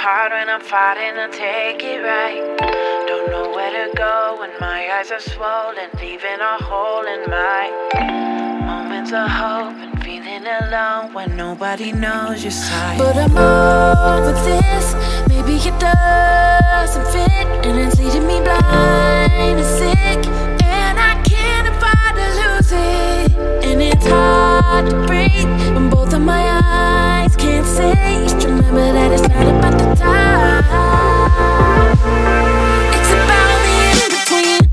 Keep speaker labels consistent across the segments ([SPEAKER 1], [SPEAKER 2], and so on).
[SPEAKER 1] hard when I'm fighting to take it right. Don't know where to go when my eyes are swollen, leaving a hole in my moments of hope and feeling alone when nobody knows your side.
[SPEAKER 2] But I'm over this, maybe it doesn't fit, and it's leading me blind and sick, and I can't afford to lose it. And it's hard to breathe when both of my eyes can't see. Just remember that it's not about the time, it's about the in-between.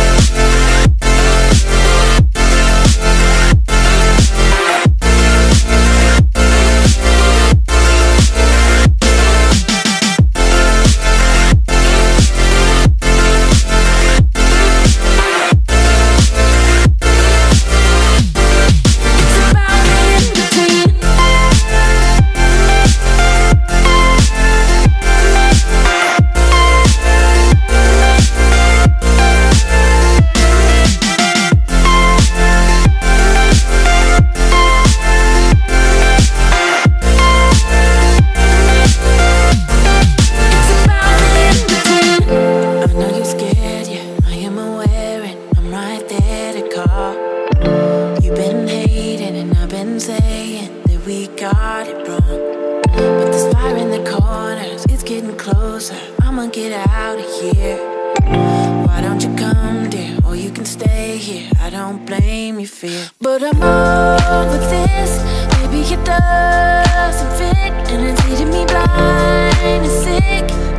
[SPEAKER 2] You've been hating and I've been saying that we got it wrong, but there's fire in the corners, it's getting closer. I'ma get out of here. Why don't you come, dear? Or you can stay here, I don't blame you, fear. But I'm over this, maybe it doesn't fit, and it's leading me blind and sick.